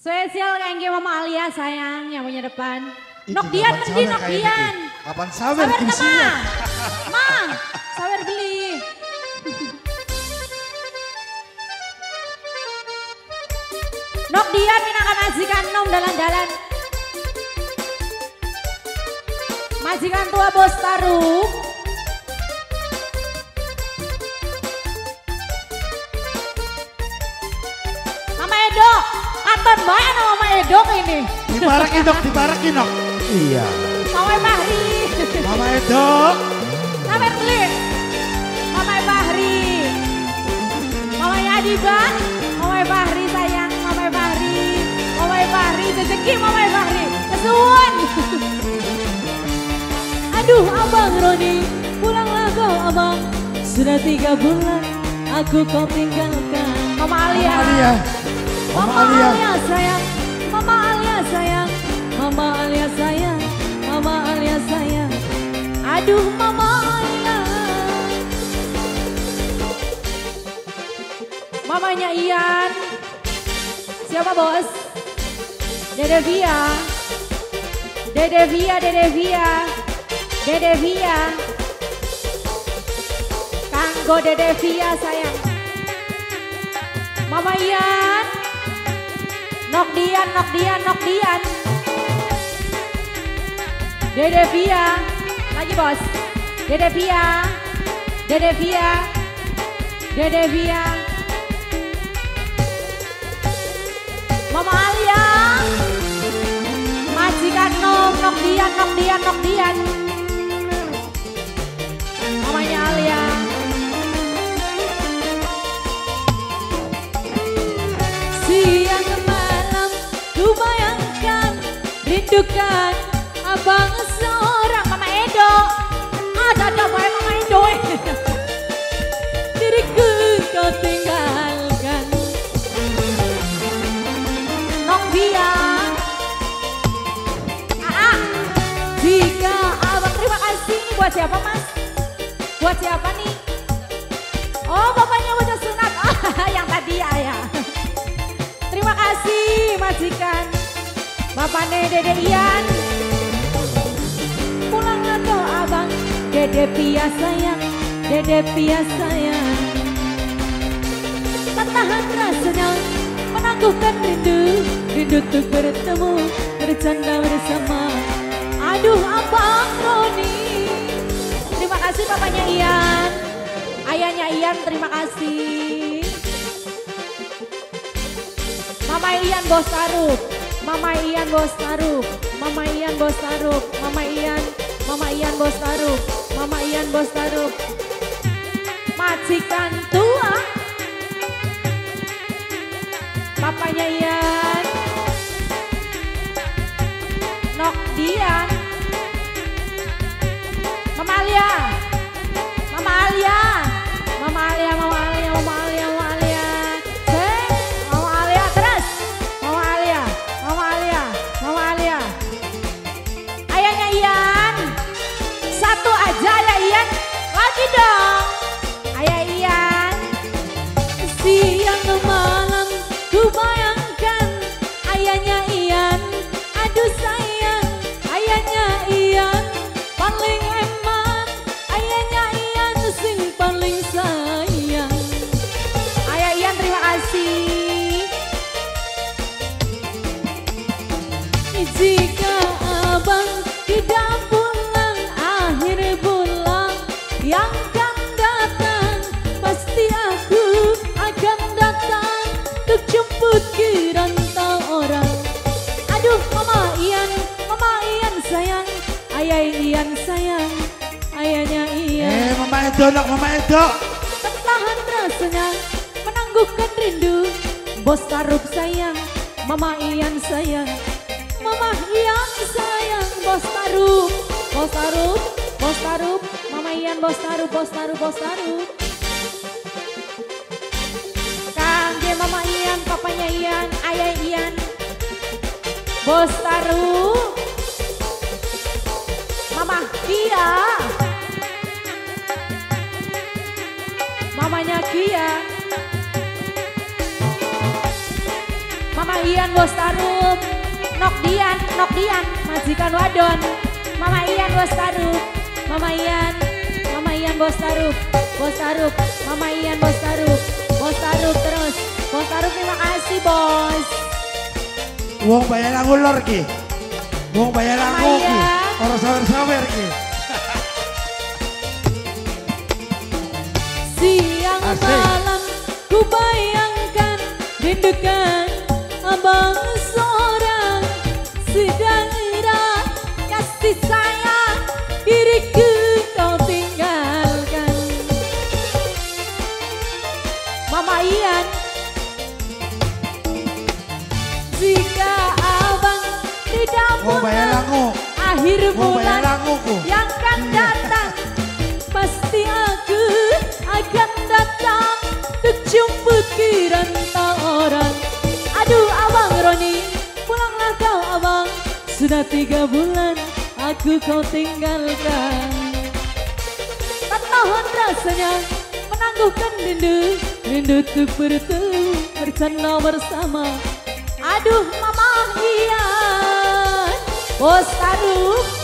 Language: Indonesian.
Spesial kangge Mama Alia sayang yang punya depan. Itu Nokdian kapan mending sawer kayak Nokdian. gini? Kapan sawer Sawer diisinya? tema. Mang, sawer beli. Nokdian minakan majikan nom dalan-dalan. Majikan tua bos taruh. Mama Edo, Anton Bayan sama Mama Edo ini. Dibarakin dok. Iya. Mama Bahri. Mama Edo. Sawer beli. Mama Bahri. Mama Adiba. Mama Bahri sayang. Mama Bahri. Mama Bahri. Rezeki Mama Bahri. Kesuwun. Aduh Abang Roni. Pulanglah kau Abang. Sudah 3 bulan aku kau tinggalkan. Mama Alia. Mama Mama Alia. Alia sayang. Mama Alia sayang. Mama Alia sayang. Mama Alia sayang. Aduh Mama Alia. Mamanya Ian. Siapa bos? Dede Via. Dede Via, Dede Via. Dede Via. Kanggo Dede Via sayang. Mama Ian. Nokdian, Nokdian, Nokdian. Dede Via. Lagi bos. Dede Via. Dede Via. Dede Via. Mama Alia. Majikan nom, Nokdian, Nokdian, Nokdian. Mamanya Alia. Siang malam ku bayangkan, rindukan abang seorang. Mama Edo. Ada bae Mama Edo. Diriku kau tinggalkan. Nokvia. Jika abang terima kasih ini buat siapa mas? Buat siapa nih? Oh bapaknya udah sunat. Yang tadi ya. Terima kasih majikan. Bapaknya Dede Ian. Pulanglah kau abang. Dede Pia sayang. Dede Pia sayang. Tak tahan rasanya menangguhkan rindu. Rindu untuk bertemu, bercanda bersama. Aduh Abang Roni. Terima kasih papanya Ian. Ayahnya Ian terima kasih. Mama Ian bos taruh. Mama Ian bos taruh. Mama Ian bos taruh. Mama Ian. Mama Ian bos taruh. Mama Ian bos taruh. Majikan tua. Papanya Ian. Nokdian. Mama Alia. Mama Alia. Mama Alia, Mama Alia, Mama Alia, Mama Alia. Mama Alia terus. Mama Alia, Mama Alia, Mama Alia. Ayahnya Ian. Satu aja ya Ian. Lagi dong. Ayah Ian. Siang malam ku bayangkan ayahnya Ian. Aduh sayang, ayahnya Ian paling eman. Ayahnya Ian sing paling sayang. Ayah Ian terima kasih. Jika abang tidak pulang akhir bulan yang akan datang, pasti aku akan datang untuk jemput ke rantau orang. Aduh Mama Ian sayang, Ayah Ian sayang, ayahnya Ian. Mama Edo nak, Mama Edo. Tertahan rasanya menangguhkan rindu. Bos Tarup sayang, Mama Ian sayang, Mama Ian sayang. Bos Tarup, Bos Tarup, Bos Tarup, Mama Ian Bos Tarup, Bos Tarup, Bos Tarup. Kangge Mama Ian, papanya Ian, ayah Ian. Bos Tarup, Mama Kia, mamanya Kia, Mama Mama Ian Bos Tarup, Nok Dian, majikan wadon. Mama Ian Bos Tarup, Mama Ian Bos Tarup, Mama Ian Bos Tarup terus. Bos Tarup terima kasih bos. Wong bayar ngulur ki. Wong bayar aku ki. Maya. Orang sawer-sawer ki. Siang Asik. malam ku bayangkan rindukan abang seorang sedang erat kasih sayang diriku kau tinggalkan. Mama Ian, jika abang tidak Wong bayar pulang aku. akhir Wong bayar bulan aku ku. yang akan datang, pasti aku akan datang untuk jemput ke rantau orang. Aduh abang Roni, pulanglah kau abang, sudah 3 bulan aku kau tinggalkan. Tak tahan rasanya menangguhkan rindu untuk bertemu bercanda bersama. Aduh Mama Ian Bos Tarup,